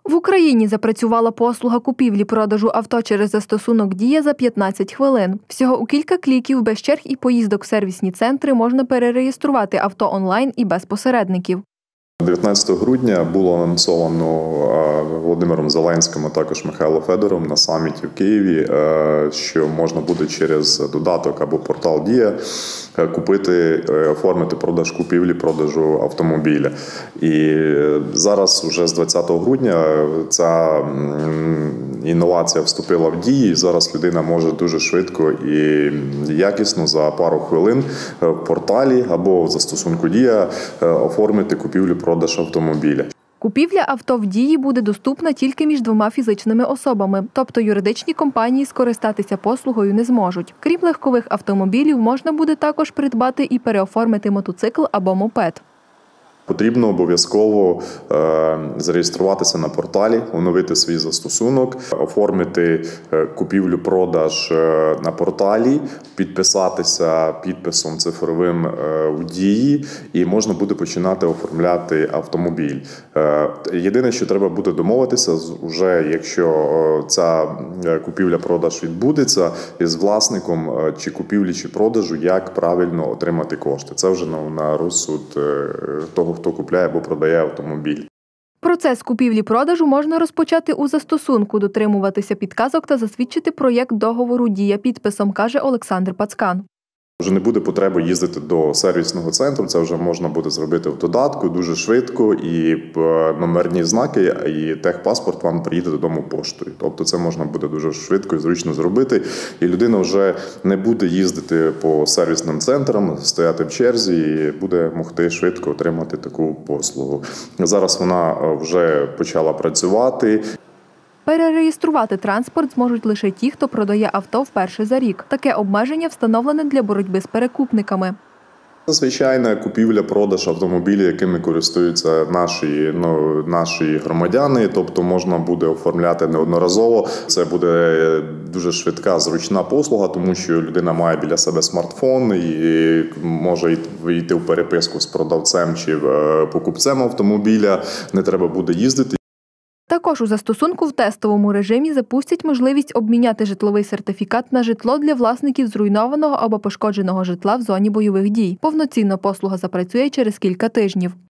В Україні запрацювала послуга купівлі-продажу авто через застосунок «Дія» за 15 хвилин. Всього у кілька кліків, без черг і поїздок в сервісні центри можна перереєструвати авто онлайн і без посередників. 19 грудня було анонсовано Володимиром Зеленським, а також Михайлом Федоровим на саміті в Києві, що можна буде через додаток або портал «Дія» купити, оформити продаж купівлі-продажу автомобіля. І зараз уже з 20 грудня ця інновація вступила в дію, і зараз людина може дуже швидко і якісно за пару хвилин в порталі або в застосунку «Дія» оформити купівлю-продаж автомобіля. Купівля авто в «Дії» буде доступна тільки між двома фізичними особами, тобто юридичні компанії скористатися послугою не зможуть. Крім легкових автомобілів, можна буде також придбати і переоформити мотоцикл або мопед. Потрібно обов'язково зареєструватися на порталі, оновити свій застосунок, оформити купівлю-продаж на порталі, підписатися підписом цифровим у «Дії» і можна буде починати оформляти автомобіль. Єдине, що треба буде домовитися, вже якщо ця купівля-продаж відбудеться, із власником чи купівлі, чи продажу, як правильно отримати кошти. Це вже на розсуд того, хто купляє або продає автомобіль. Процес купівлі-продажу можна розпочати у застосунку, дотримуватися підказок та засвідчити проєкт договору «Дія» підписом, каже Олександр Пацкан. Вже не буде потреби їздити до сервісного центру, це вже можна буде зробити в додатку дуже швидко, і номерні знаки, і техпаспорт вам приїде додому поштою. Тобто це можна буде дуже швидко і зручно зробити, і людина вже не буде їздити по сервісним центрам, стояти в черзі і буде могти швидко отримати таку послугу. Зараз вона вже почала працювати. Перереєструвати транспорт зможуть лише ті, хто продає авто вперше за рік. Таке обмеження встановлене для боротьби з перекупниками. Звичайна купівля-продаж автомобілів, якими користуються наші громадяни, тобто можна буде оформляти неодноразово. Це буде дуже швидка, зручна послуга, тому що людина має біля себе смартфон і може вийти в переписку з продавцем чи покупцем автомобіля, не треба буде їздити. Також у застосунку в тестовому режимі запустять можливість обміняти житловий сертифікат на житло для власників зруйнованого або пошкодженого житла в зоні бойових дій. Повноцінно послуга запрацює через кілька тижнів.